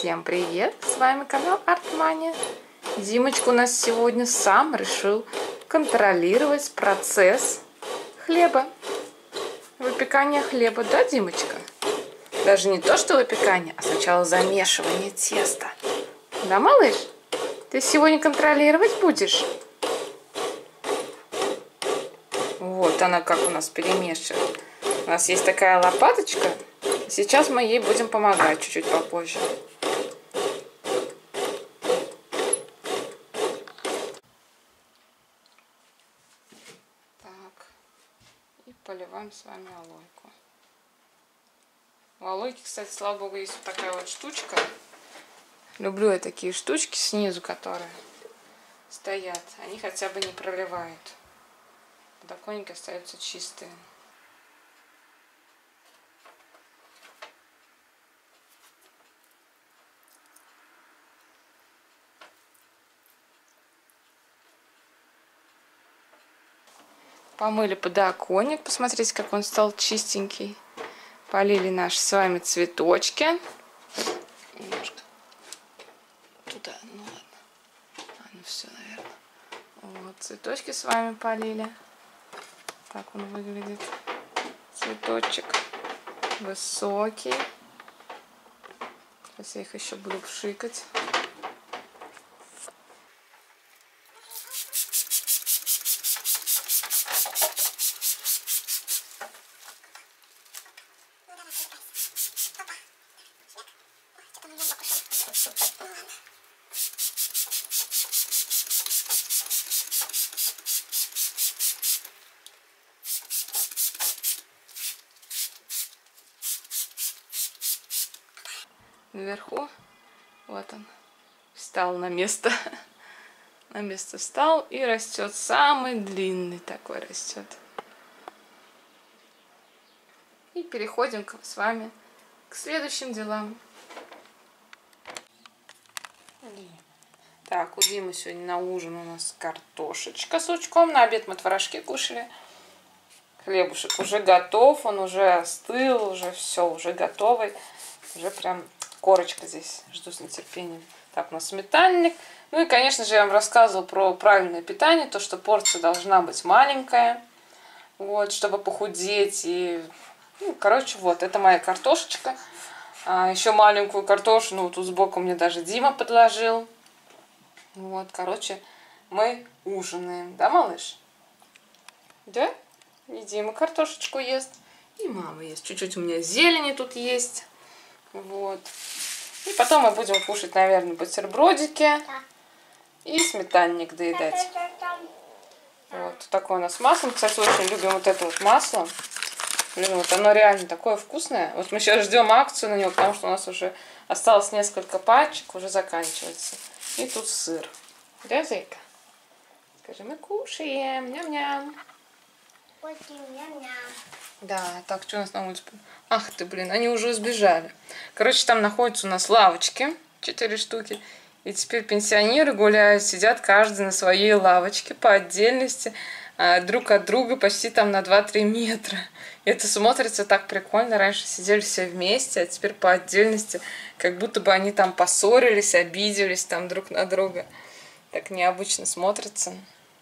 Всем привет! С вами канал Артмания. Димочка у нас сегодня сам решил контролировать процесс хлеба. Выпекание хлеба, да, Димочка? Даже не то, что выпекание, а сначала замешивание теста. Да, малыш? Ты сегодня контролировать будешь? Вот она как у нас перемешивает. У нас есть такая лопаточка. Сейчас мы ей будем помогать чуть-чуть попозже. Так. И поливаем с вами алойку. У алойки, кстати, слава богу, есть вот такая вот штучка. Люблю я такие штучки снизу, которые стоят. Они хотя бы не проливают. Подоконники остаются чистые. Помыли подоконник, посмотрите, как он стал чистенький. Полили наши с вами цветочки. Немножко туда, ну ладно. Ну все, наверное. Вот, цветочки с вами полили. Так он выглядит. Цветочек высокий. Сейчас я их еще буду пшикать. Наверху, вот он, встал на место. На место встал и растет. Самый длинный такой растет. И переходим с вами к следующим делам. Так, у Димы сегодня на ужин у нас картошечка с лучком. На обед мы творожки кушали. Хлебушек уже готов, он уже остыл, уже все, уже готовый. Уже прям корочка здесь, жду с нетерпением. Так, у нас сметанник. Ну и, конечно же, я вам рассказывала про правильное питание, то, что порция должна быть маленькая, вот, чтобы похудеть. И, ну, короче, вот, это моя картошечка. Еще маленькую картошку, ну, тут сбоку мне даже Дима подложил. Вот, короче, мы ужинаем, да, малыш? Да? И Дима картошечку ест, и мама ест. Чуть-чуть у меня зелени тут есть. Вот. И потом мы будем кушать, наверное, бутербродики и сметанник доедать. Вот такое у нас масло. Мы, кстати, очень любим вот это вот масло. Блин, вот оно реально такое вкусное. Вот мы сейчас ждем акцию на него, потому что у нас уже осталось несколько пачек, уже заканчивается. И тут сыр. Да, зайка? Скажи, мы кушаем. Ням-ням. Да, так, что у нас на улице? Ах ты, блин, они уже сбежали. Короче, там находятся у нас лавочки, 4 штуки. И теперь пенсионеры гуляют, сидят каждый на своей лавочке по отдельности, друг от друга почти там на 2-3 метра. И это смотрится так прикольно. Раньше сидели все вместе, а теперь по отдельности, как будто бы они там поссорились, обиделись там друг на друга. Так необычно смотрится.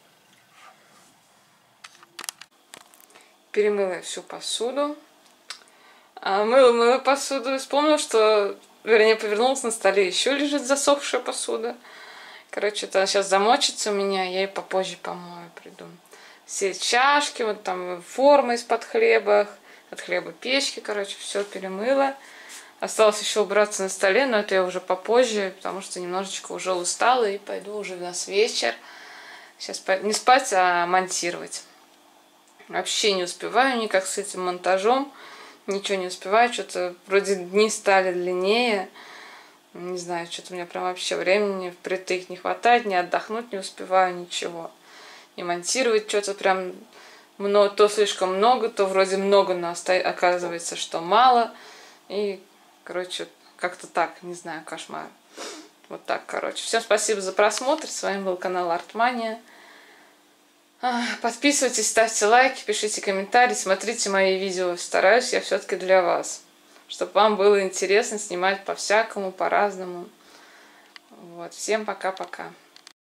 Перемыла я всю посуду. Мыла посуду и вспомнила, что, вернее, повернулась, на столе еще лежит засохшая посуда. Короче, это сейчас замочится у меня, я ее попозже помою, приду. Все чашки, вот там формы из-под хлеба, от хлеба печки, короче, все перемыла. Осталось еще убраться на столе, но это я уже попозже, потому что немножечко уже устала и пойду уже у нас вечер. Сейчас не спать, а монтировать. Вообще не успеваю никак с этим монтажом. Ничего не успеваю. Что-то вроде дни стали длиннее. Не знаю, что-то у меня прям вообще времени впритык не хватает. Не отдохнуть не успеваю, ничего. И монтировать что-то прям то слишком много, то вроде много, но оказывается, что мало. И, короче, как-то так, не знаю, кошмар. Вот так, короче. Всем спасибо за просмотр. С вами был канал Артмания. Подписывайтесь, ставьте лайки, пишите комментарии, смотрите мои видео. Стараюсь я все-таки для вас. чтобы вам было интересно снимать по-всякому, по-разному. Вот. Всем пока-пока.